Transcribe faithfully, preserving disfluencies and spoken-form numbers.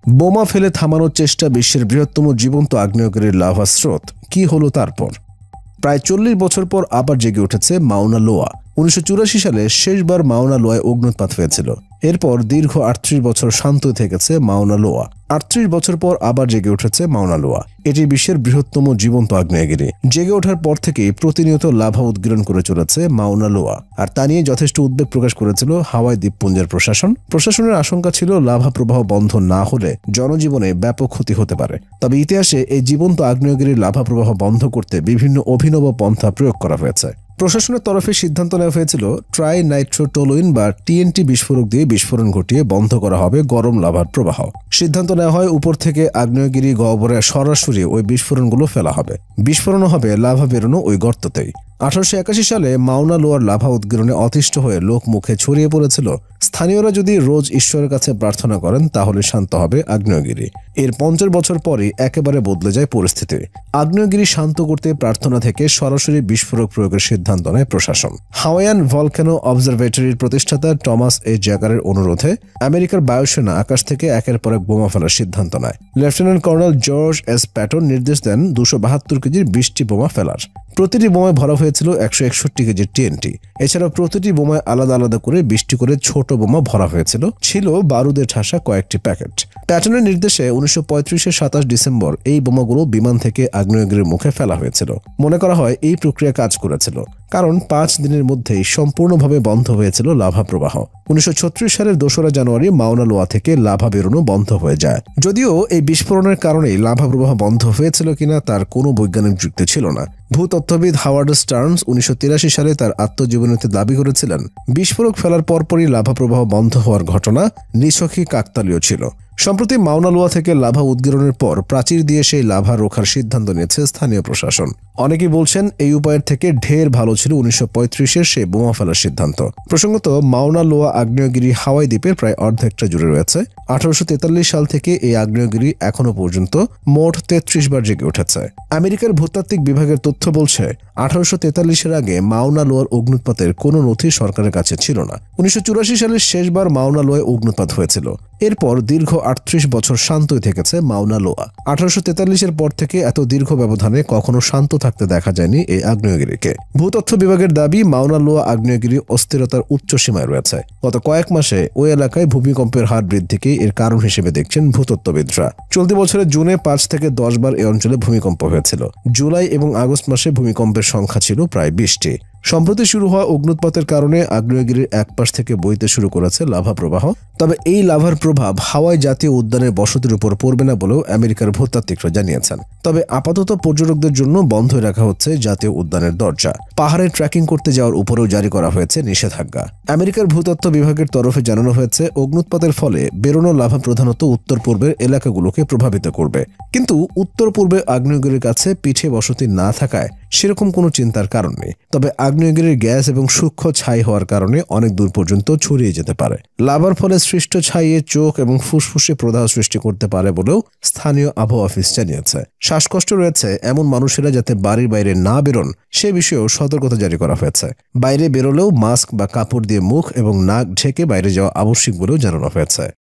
বোমা ফেলে থামানোর চেষ্টা বিশ্বের বৃহত্তম জীবন্ত আগ্নেয়গিরির লাভা স্রোত কি হলো তারপর? প্রায় চল্লিশ বছর পর আবার জেগে উঠেছে মাউনা লোয়া। উনিশশো চুরাশি সালে শেষবার মাউনা লোয়ায় অগ্নুৎপাত হয়েছিল। এরপর দীর্ঘ আটত্রিশ বছর শান্ত থেকেছে মাউনা লোয়া। আটত্রিশ বছর পর আবার জেগে উঠেছে মাউনা লোয়া। এটি বিশ্বের বৃহত্তম জীবন্ত আগ্নেয়গিরি। জেগে ওঠার পর থেকেই প্রতিনিয়ত লাভা উদ্গীরণ করে চলেছে মাউনা লোয়া। আর তা নিয়ে যথেষ্ট উদ্বেগ প্রকাশ করেছিল হাওয়াই দ্বীপপুঞ্জের প্রশাসন। প্রশাসনের আশঙ্কা ছিল লাভা প্রবাহ বন্ধ না হলে জনজীবনে ব্যাপক ক্ষতি হতে পারে। তবে ইতিহাসে এই জীবন্ত আগ্নেয়গিরির লাভা প্রবাহ বন্ধ করতে বিভিন্ন অভিনব পন্থা প্রয়োগ করা হয়েছে। প্রশাসনের তরফে সিদ্ধান্ত নেওয়া হয়েছিল ট্রাই নাইট্রোটোলুইন বা টিএনটি বিস্ফোরক দিয়ে বিস্ফোরণ ঘটিয়ে বন্ধ করা হবে গরম লাভার প্রবাহ। সিদ্ধান্ত নেওয়া হয় উপর থেকে আগ্নেয়গিরি গহ্বরে সরাসরি ওই বিস্ফোরণগুলো ফেলা হবে। বিস্ফোরণ হবে লাভা বেরোনো ওই গর্ততেই। আঠারোশো একাশি সালে মাউনা লোয়ার লাভা উদ্গীরণে অতিষ্ঠ হয়ে লোক মুখে ছড়িয়ে পড়েছিল স্থানীয়রা যদি রোজ ঈশ্বরের কাছে প্রার্থনা করেন তাহলে শান্ত হবে আগ্নেয়গিরি। এর পঞ্চাশ বছর পরই একেবারে বদলে যায় পরিস্থিতি। আগ্নেয়গিরি শান্ত করতে প্রার্থনা থেকে সরাসরি বিস্ফোরক প্রয়োগের সিদ্ধান্ত নেয় প্রশাসন। হাওয়াইয়ান ভলকানো অবজারভেটরির প্রতিষ্ঠাতা টমাস এ জ্যাগারের অনুরোধে আমেরিকার বায়ুসেনা আকাশ থেকে একের পর এক বোমা ফেলার সিদ্ধান্ত নেয়। Lieutenant colonel George S Patton নির্দেশ দেন দুশো বাহাত্তর কেজির বিশটি বোমা ফেলার। প্রতিটি বোমায় ভরা হয়েছিল একশো একষট্টি কেজির টিএনটি। এছাড়াও প্রতিটি বোমায় আলাদা আলাদা করে বিশটি করে ছোট বোমা ভরা হয়েছিল। ছিল বারুদে ঠাসা কয়েকটি প্যাকেট। প্যাটনের নির্দেশে উনিশশো পঁয়ত্রিশের সাতাশ ডিসেম্বর এই বোমাগুলো বিমান থেকে আগ্নেয়গিরির মুখে ফেলা হয়েছিল। মনে করা হয় এই প্রক্রিয়া কাজ করেছিল, কারণ পাঁচ দিনের মধ্যেই সম্পূর্ণভাবে বন্ধ হয়েছিল লাভা প্রবাহ। উনিশশো ছত্রিশ সালের দোসরা জানুয়ারি মাউনা লোয়া থেকে লাভা বেরোনো বন্ধ হয়ে যায়। যদিও এই বিস্ফোরণের কারণেই লাভা প্রবাহ বন্ধ হয়েছিল কিনা তার কোনো বৈজ্ঞানিক যুক্তি ছিল না। ভূতত্ত্ববিদ হাওয়ার্ড স্টার্নস উনিশশো তিরাশি সালে তার আত্মজীবনীতে দাবি করেছিলেন বিস্ফোরক ফেলার পরপরই লাভা প্রবাহ বন্ধ হওয়ার ঘটনা নিছকই কাকতালীয় ছিল। সম্প্রতি মাউনা লোয়া থেকে লাভা উদ্গীরণের পর প্রাচীর দিয়ে সেই লাভা রোখার সিদ্ধান্ত নিয়েছে স্থানীয় প্রশাসন। অনেকেই বলছেন এই উপায়ের থেকে ঢের ভালো ছিল উনিশশো পঁয়ত্রিশের সেই বোমা ফেলার সিদ্ধান্ত। প্রসঙ্গত, মাউনা লোয়া আগ্নেয়গিরি হাওয়াই দ্বীপের প্রায় অর্ধেকটা জুড়ে রয়েছে। আঠারোশো তেতাল্লিশ সাল থেকে এই আগ্নেয়গিরি এখনো পর্যন্ত মোট তেত্রিশ বার জেগে উঠেছে। আমেরিকার ভূতাত্ত্বিক বিভাগের তথ্য বলছে আঠারোশো তেতাল্লিশের আগে মাউনা লোয়ার অগ্নুৎপাতের কোনো নথি সরকারের কাছে ছিল না। উনিশশো চুরাশি সালের শেষবার মাউনা লোয়ায় অগ্নুৎপাত হয়েছিল। এরপর দীর্ঘ আটত্রিশ বছর শান্তই থেকেছে মাউনা লোয়া। আঠারোশো তেতাল্লিশের পর থেকে এত দীর্ঘ ব্যবধানে কখনো শান্ত থাকতে দেখা যায়নি এই আগ্নেয়গিরিকে। ভূতত্ত্ব বিভাগের দাবি মাউনা লোয়া আগ্নেয়গিরি অস্থিরতার উচ্চ সীমায় রয়েছে। গত কয়েক মাসে ওই এলাকায় ভূমিকম্পের হার বৃদ্ধিকে এর কারণ হিসেবে দেখছেন ভূতত্ত্ববিদরা। চলতি বছরের জুনে পাঁচ থেকে দশ বার এ অঞ্চলে ভূমিকম্প হয়েছিল। জুলাই এবং আগস্ট মাসে ভূমিকম্পের সংখ্যা ছিল প্রায় বিশটি। সম্প্রতি শুরু হওয়া অগ্নুৎপাতের কারণে আগ্নেয়গিরির এক পাশ থেকে বইতে শুরু করেছে লাভা প্রবাহ। তবে এই লাভার প্রভাব হাওয়াই জাতীয় উদ্যানের বসতির উপর পড়বে না বলেও আমেরিকার ভূতাত্ত্বিকরা জানিয়েছেন। তবে আপাতত পর্যটকদের জন্য বন্ধ রাখা হচ্ছে জাতীয় উদ্যানের দরজা। পাহাড়ে ট্রেকিং করতে যাওয়ার উপরেও জারি করা হয়েছে নিষেধাজ্ঞা। আমেরিকার ভূতত্ত্ব বিভাগের তরফে জানানো হয়েছে অগ্নুৎপাতের ফলে বেরোনো লাভা প্রধানত উত্তর পূর্বের এলাকাগুলোকে প্রভাবিত করবে। কিন্তু উত্তর পূর্বে আগ্নেয়গিরির কাছে পিঠে বসতি না থাকায় সেরকম কোনো চিন্তার কারণ নেই। তবে আগ্নেয়গিরির গ্যাস এবং সূক্ষ্ম ছাই হওয়ার কারণে অনেক দূর পর্যন্ত ছড়িয়ে যেতে পারে। লাভার ফলে সৃষ্ট ছাইয়ে চোখ এবং ফুসফুসে প্রদাহ সৃষ্টি করতে পারে বলেও স্থানীয় আবহাওয়া অফিস জানিয়েছে। শ্বাসকষ্ট রয়েছে এমন মানুষেরা যাতে বাড়ির বাইরে না বেরোন সে বিষয়েও সতর্কতা জারি করা হয়েছে। বাইরে বেরোলেও মাস্ক বা কাপড় দিয়ে মুখ এবং নাক ঢেকে বাইরে যাওয়া আবশ্যিক বলেও জানানো হয়েছে।